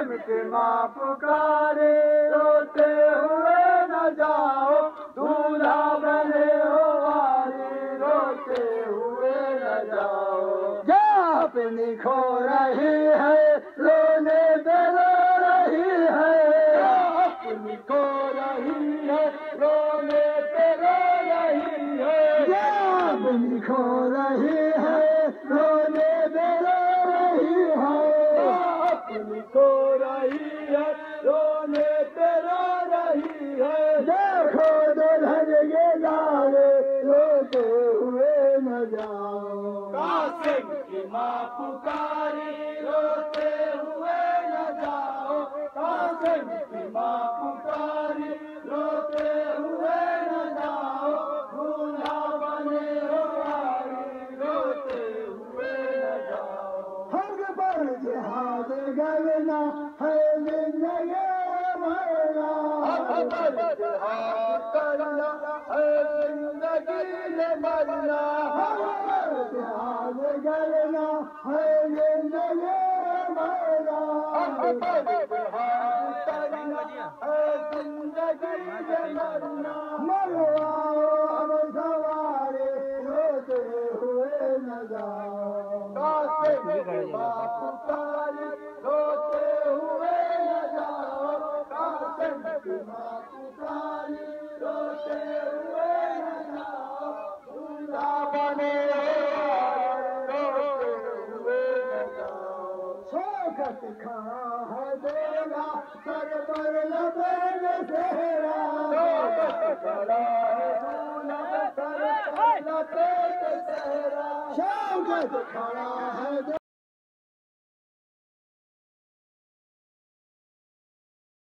कासिम की माँ पुकारे रोते हुए न जाओ, दूल्हा बने हो वाली रोते हुए न जाओ। क्या अपनी खो रही है रोने पे रो रही है, अपनी खो रही है रोने पे रो रही है, अपनी खो रही है रोने पे रो रही है, अपनी खो रही है रोने पे रो रही है। देखो दुल्हन के लाले रोते हुए न जाओ, कासिम की माँ पुकारी रोते हुए न जाओ, कासिम की माँ पुकारी रोते हुए न जाओ, दूल्हा बने हो वाली रोते हुए न जाओ। हक पर जिहाद करना है जिंदगी मरना, हक पर जिहाद करना है जिंदगी में मरना, हक पर जिहाद करना है जिंदगी मरना, हक पर जिहाद करना है जिंदगी में मरना। मरवाओ हम सवारे रोते हुए न जाओ, कासिम की माँ पुकारी रोते हुए न जाओ, कासिम की माँ पुकारी रोते हुए न जाओ, दूल्हा बने रोते हुए न जाओ। शौकत खड़ा है देगा सर पर लपेट सेहरा, शौकत खड़ा है दूल्हा सर पर लपेट सेहरा, शौकत खड़ा है